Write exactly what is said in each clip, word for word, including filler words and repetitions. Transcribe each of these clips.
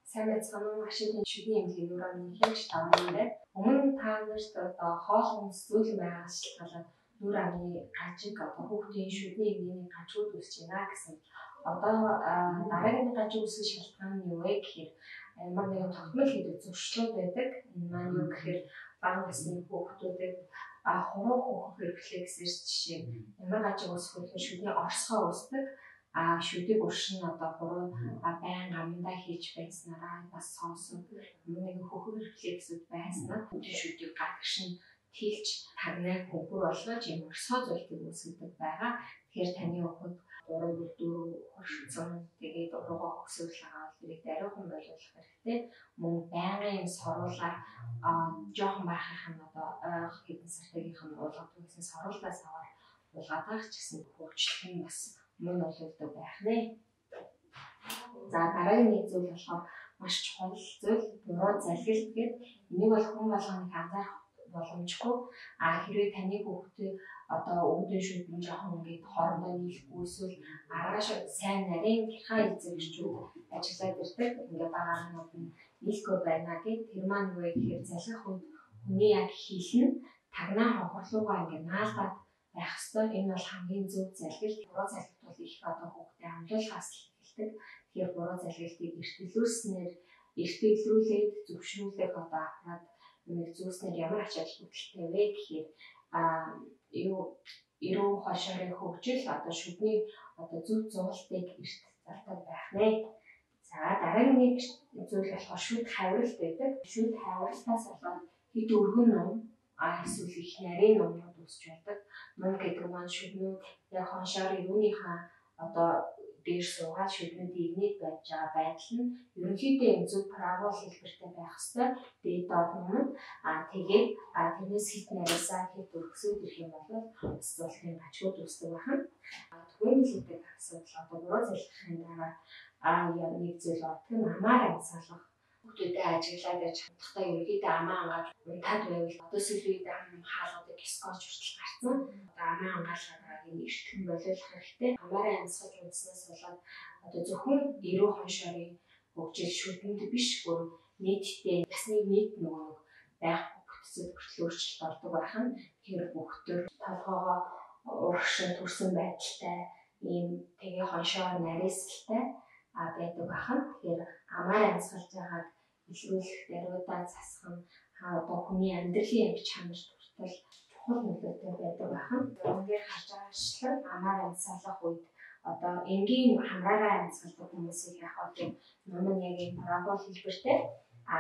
Сайн байцгаана уу? Ашигын шүдний эмнэлгийн нүүраны хэмж тавнаар өмнө та нарт одоо хоол хүнс зүйл байгаас шалтгаалаад нүүр амны гажиг одоо хүүхдийн шүдний эмнэлгийн гажууд үүсэж байна гэсэн. Одоо дараагийн гажиг үүсэх шалтгаан нь юу вэ гэхээр ямар нэгэн тогтмол хийдэг зуршлууд байдаг. Энэ маань юу гэхээр бага насны хүүхдүүдэд хуруу хөөх рефлексээр жишээ ямар гажиг үүсэх вэ? Шүдний орсгоо үүсдэг. А шүдэг өршин одоо буруу байн амандаа хийж байснараа бас сонсон нэг хөхөр рефлексүүд байснаа хүүхдийн шүдийг гадагшин тэлж тагнаа хөхөр болгож юм орсоо зүйлтийг үүсгэдэг байгаа. Тэгэхээр таны хүүхэд гурав дөрөв хурцсан тэгээд уруугаа өксөөл агаад тэрийг даруйхан болгох хэрэгтэй. Мөн байнгын юм соруулаар жоохон байхын одоо хэдэн сартагийнх нь уулгадаг гэсэн соруулаас аваад уулгадаг ч гэсэн хөгжлөх нь бас мөн олгодог байх нэ. За дараагийн нэг зүйл болохоор маш чухал зүйл буруу залгилт гэдэг. Энийг бол хүн болгоныг анзаарах боломжгүй. А хэрвээ таны хүүхдээ одоо өвдөн шүдэн жоохон ингээд хоорондоо нийлэхгүй эсвэл аргааш сайн нарийн гэрхаа эзэгчүүд ажиллаад ирдэг. Ингээд багаарнууд нь нийлэхгүй байна гэд тэр маань юу вэ гэхээр залгих үед хүний яг хийлэн тагнаа хонхорлуугаа ингээд наалдаад байх ёстой. Энэ бол хамгийн зөв залгилт. Буруу залгилт бол их одоо хүүхдээ амлуулахаас эхэлдэг. Тэгэхээр буруу залгилтыг эртэлүүлснээр эртэлрүүлээд зөвшөөрүүлэх одоо аппарат нэг зүүснээр ямар ач холбогдолтой вэ гэхээр а юу эрүү хошоорын хөгжил одоо шүдний одоо зөв зуултыг эрт залтад байх нэ. За дараагийн нэг зүйл болохоор шүд хавралт байдаг. Шүд хавралтаас болоод хэд өргөн ном а эсвэл их нарийн номнууд үүсч байдаг. Ном гэдэг маань шүднүүд яг хоншоор өрөөнийхөө одоо дээр суугаад шүднүүдийн игнэд байж байгаа байдал нь ерөнхийдөө юм зөв парабол хэлбэртэй байх ёстой. Дээд доод ном а тэгээд а тэрнээс хит нариасаа хит өргөсөд ирэх юм бол бас зултын гажгууд үүсдэг байна. Түгээмжлэгдэх асуудал одоо буруу залгихын дараа а яг нэг зүйл болдог нь амаар амьсгалах. Хүүхдүүдэд ажиглаад яж хандахтаа ерөнхийдөө амаа ангааж унтаад байвал одоо сүүлийн ам хаалгадаг скотч хүртэл гарсан. Одоо амаа ангаалгаад энэ эртгэн болиулах хэрэгтэй. Амаараа амьсгаж унтснаас болоод одоо зөвхөн эрүү хоншоорын хөгжил шүдэнд биш бүр нийтдээ ясны нийт нөгөө байх бүтцэд хүртэл өөрчлөлт ордог байх нь. Тэгэхээр хүүхдүүд толгоогоо урагшин төрсэн байдалтай ийм тэгээ хоншоор нарийсалтай а байдаг бахан. Тэгэхээр амаар амьсгалж байгаад илрүүлэх даруйдаа засах нь одоо хүний амьдралын амь чанарт хүртэл чухал нөлөөтэй байдаг бахан. Өнөөдөр харж байгаа шилэн амаар амьсгалах үед одоо энгийн хамраараа амьсгалдаг хүмүүсийг яг одоо ном нь яг энэ парабол хэлбэртэй а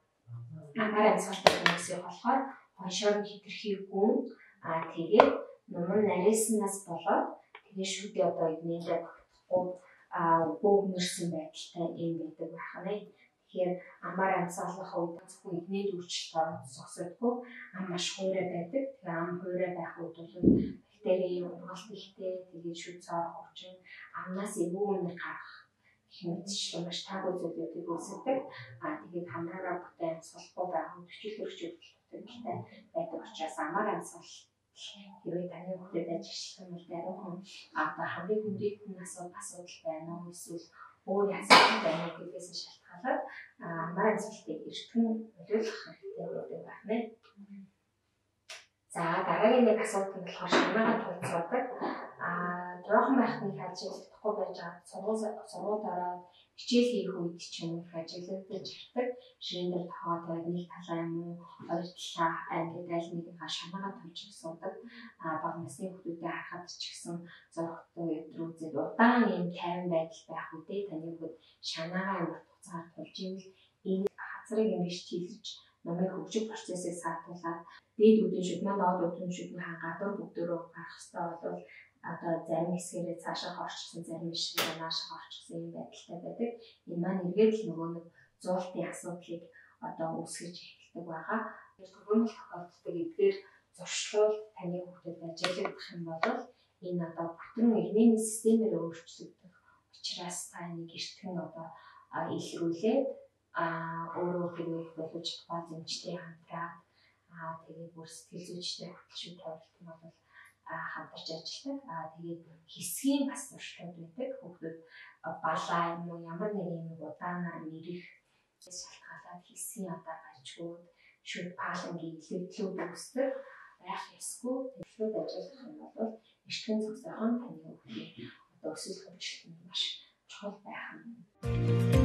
амаар амьсгалдаг хүмүүсийг болохоор хоншоор нь хэтэрхий гүн а тэгээд ном нь нарийснаас болоод тэгээ шүдээ одоо игнэндээ багтахгүй а бөөгнөрсөн байдалтай юм байдаг байна. Тэгэхээр амаар амьсгалах үед зөвхөн игнэнд үйлчлэлт ороод зогсоодгүй ам маш хуурай байдаг. Тэгэхээр ам хуурай байх үед бол бактерийн ургалт ихтэй тэгээд шүд цоор хөвчин амнаас эвгүй үнэр гарах хэмжээ маш таагүй зүйлүүдийг үүсгэдэг. А тэгээд хамраараа бүтээн амьсгалахгүй байх хүчил төрчүүд төлөвтэй байдаг учраас амаар амьсгал хэрвээ таны хүүхдэд ажиллах юм бол даруухан одоо хамгийн хүндэтгэн асуудал асуудал байна уу эсвэл өөр асуудал байна уу гэдгээс шалтгаалаад амаар амьсгалтыг эртхэн болиулах хэрэгтэй байдаг байна. За дараагийн нэг асуудал нь болохоор шанаагаа тулцуудаг. А жоохон байхны ажиглахгүй байж байгаа сургууль сургууль ороод хичээл хийх үед ч юм их ажиглагдаж ирдэг. Ширэн дээр тохиолдоод нэг талаа юм уу хоёр талаа ангид аль нэгнийхээ шанаагаа тулж суудаг. А бага насны хүүхдүүдэд харахад ч гэсэн зөрөгтэй өдрүүдэд удаан юм тайван байдал байх үедээ таны хүүхэд шанаагаа амар хугацаар тулж ивэл энэ хазрыг ингэж тэлж номын хөгжих процессыг саатуулаад дээд үдийн шүдний доод үдийн шүдний гадуур бүгдөө гарах хэрэгтэй бол одоо зарим хэсгээрээ цаашаа орчихсон зарим хэсгээрээ наашаа орчихсон юм байдалтай байдаг. Энэ маань эргээд л нөгөө нэг зуултын асуудлыг одоо үүсгэж эхэлдэг байгаа. Түгээмэл тохиолддог эдгээр зуршлууд таны хүүхдэд ажиглагдах юм бол энэ одоо бүтэн игнэний системээр өөрчлөгдөх учраас та энийг эртхэн одоо илрүүлээд а өөрөө хэрэг боловч баз эмчтэй хамтраад а тэгээд бүр сэтгэл зүйчтэй хөтөлшөд тавилт нь бол хамтарч ажилладаг. А тэгээд хэсгийн бас зуршлууд байдаг. Хүүхдүүд балаа юм уу ямар нэг юм удаанаар нэрэх шалтгаалаад хэлсэн ядаа гажгууд шүд палангийн илүүдлүүд үүсдэг байх ёсгүй. Тэглүүд ажиллах нь бол эртхэн цогцойхон таны хүүхдийн одоо өсөл хөгжилтөнд маш чухал байх нь.